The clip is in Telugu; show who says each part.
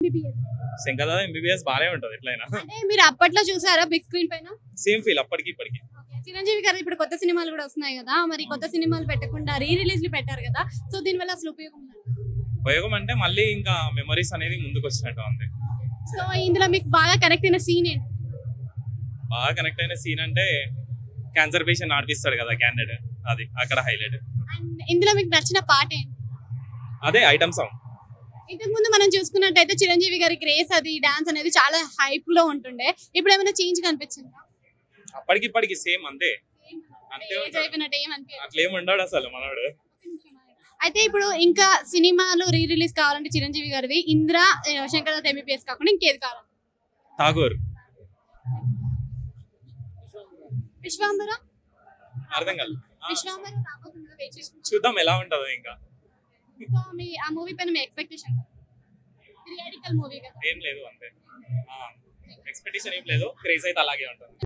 Speaker 1: ఎంబీబీఎస్
Speaker 2: శంకర్దాద ఎంబీబీఎస్ బానే ఉంటది ఎట్లయినా.
Speaker 1: అంటే మీరు అప్పట్లో చూసారా బిగ్ స్క్రీన్ పైన?
Speaker 2: సేమ్ ఫీల్ అప్పటికి ఇప్పటికి.
Speaker 1: చిరంజీవి గారు ఇప్పుడు కొత్త సినిమాలు కూడా వస్తున్నాయి కదా, మరి కొత్త సినిమాలు పెట్టకుండా రీ రిలీజ్లు పెట్టారు కదా, సో దీని వల్ల అసలు ఉపయోగం ఉందా?
Speaker 2: ఉపయోగం అంటే మళ్ళీ ఇంకా మెమరీస్ అనేది ముందుకు వచ్చినట్టు ఉంది.
Speaker 1: సో ఇందులో మీకు బాగా కనెక్ట్ అయిన సీన్ ఏంటి?
Speaker 2: బాగా కనెక్ట్ అయిన సీన్ అంటే క్యాన్సర్ పేషెంట్ ఆడిపిస్తాడు కదా క్యాండిడేట్, అది అక్కడ హైలైట్.
Speaker 1: అండ్ ఇందులో మీకు నచ్చిన పాట ఏంటి?
Speaker 2: అదే ఐటమ్ సాంగ్.
Speaker 1: ఇంతకు ముందు మనం చూసుకున్నట్టయితే చిరంజీవి గారి గ్రేస్ అది డాన్స్ అనేది చాలా హైప్ లో ఉంటుండే, ఇప్పుడు ఏమైనా చేంజ్ కనిపించిందా?
Speaker 2: అప్పటికి ఇప్పటికి సేమ్ అంతే. అంతే
Speaker 1: ఏజ్
Speaker 2: ఉంటాడు.
Speaker 1: అయిపోయినట్టు ఏమనిపించదు.
Speaker 2: అట్లేం ఉండడు అసలు మనోడు.
Speaker 1: అయితే ఇప్పుడు ఇంకా సినిమాలు రీ రిలీజ్ కావాలంటే చిరంజీవి గారివి ఇంద్ర, శంకర్దాద ఎంబీబీఎస్ కాకుండా ఇంకేది కావాలి?
Speaker 2: ఠాగూర్.
Speaker 1: విశ్వాంబర.
Speaker 2: అర్థం కాదు.
Speaker 1: విశ్వాంబర రాబోతుందా? వెయిట్ చేస్తున్నాం.
Speaker 2: చూద్దాం ఎలా ఉంటుందో ఇంకా.
Speaker 1: సో మీ ఆ మూవీ పైన మీ ఎక్స్పెక్టేషన్? థియేట్రికల్ మూవీ కదా.
Speaker 2: ఏం లేదు అంతే. ఎక్స్పెక్టేషన్ ఏం లేదు, క్రేజ్ అయితే అలాగే ఉంటుంది.